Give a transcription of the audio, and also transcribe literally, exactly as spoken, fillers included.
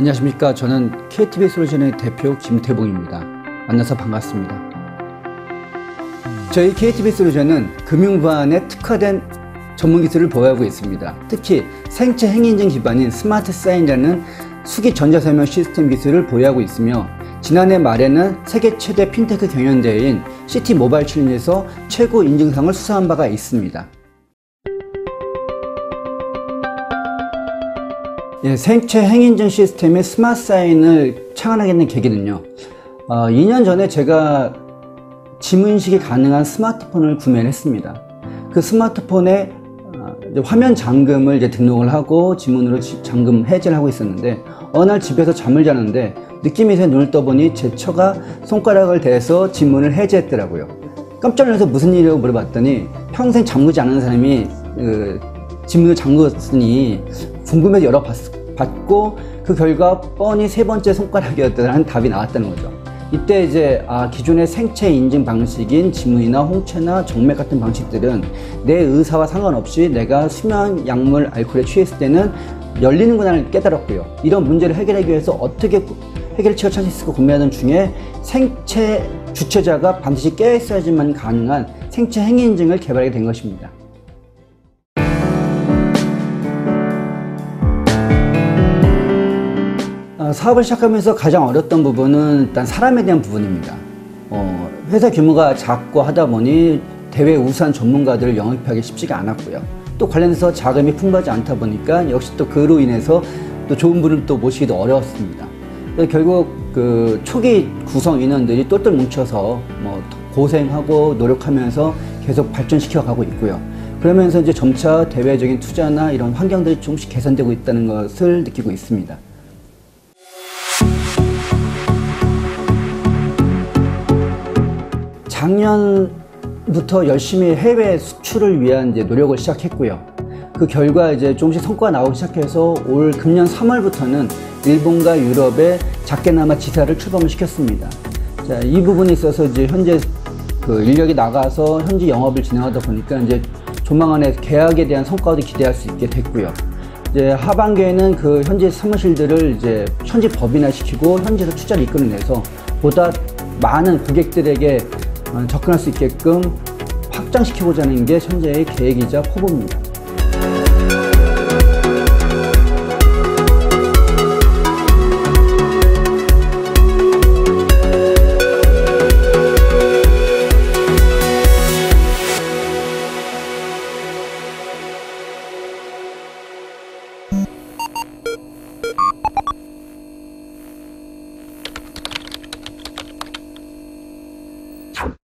안녕하십니까. 저는 케이티비 솔루션의 대표 김태봉입니다. 만나서 반갑습니다. 저희 케이티비 솔루션은 금융보안에 특화된 전문기술을 보유하고 있습니다. 특히 생체 행위인증 기반인 스마트 사인이라는 수기 전자서명 시스템 기술을 보유하고 있으며, 지난해 말에는 세계 최대 핀테크 경연대회인 시티 모바일 챌린지에서 최고 인증상을 수상한 바가 있습니다. 예, 생체 행위인증 시스템의 스마트 사인을 창안하게 된 계기는요, 어, 이 년 전에 제가 지문인식이 가능한 스마트폰을 구매를 했습니다. 그 스마트폰에 어, 이제 화면 잠금을 이제 등록을 하고 지문으로 잠금 해제를 하고 있었는데, 어느 날 집에서 잠을 자는데 느낌이 새 눈을 떠보니 제 처가 손가락을 대서 지문을 해제했더라고요. 깜짝 놀라서 무슨 일이라고 물어봤더니, 평생 잠그지 않은 사람이 그 지문을 잠그었으니 궁금해서 열어봤고, 그 결과 뻔히 세 번째 손가락이었다는 답이 나왔다는 거죠. 이때 이제 아, 기존의 생체 인증 방식인 지문이나 홍채나 정맥 같은 방식들은 내 의사와 상관없이 내가 수면 약물 알코올에 취했을 때는 열리는구나를 깨달았고요. 이런 문제를 해결하기 위해서 어떻게 해결책을 찾을 수 있을까 고민하던 중에 생체 주체자가 반드시 깨어있어야지만 가능한 생체 행위 인증을 개발하게 된 것입니다. 사업을 시작하면서 가장 어려웠던 부분은 일단 사람에 대한 부분입니다. 어, 회사 규모가 작고 하다 보니 대회 우수한 전문가들을 영입하기 쉽지가 않았고요. 또 관련해서 자금이 풍부하지 않다 보니까 역시 또 그로 인해서 또 좋은 분을 또 모시기도 어려웠습니다. 결국 그 초기 구성 인원들이 똘똘 뭉쳐서 뭐 고생하고 노력하면서 계속 발전시켜 가고 있고요. 그러면서 이제 점차 대외적인 투자나 이런 환경들이 조금씩 개선되고 있다는 것을 느끼고 있습니다. 작년부터 열심히 해외 수출을 위한 이제 노력을 시작했고요. 그 결과 이제 조금씩 성과가 나오기 시작해서 올 금년 삼월부터는 일본과 유럽에 작게나마 지사를 출범을 시켰습니다. 자, 이 부분에 있어서 이제 현재 그 인력이 나가서 현지 영업을 진행하다 보니까 이제 조만간에 계약에 대한 성과도 기대할 수 있게 됐고요. 이제 하반기에는 그 현지 사무실들을 이제 현지 법인화시키고 현지에서 투자를 이끌어내서 보다 많은 고객들에게 접근할 수 있게끔 확장시키고자 하는 게 현재의 계획이자 포부입니다.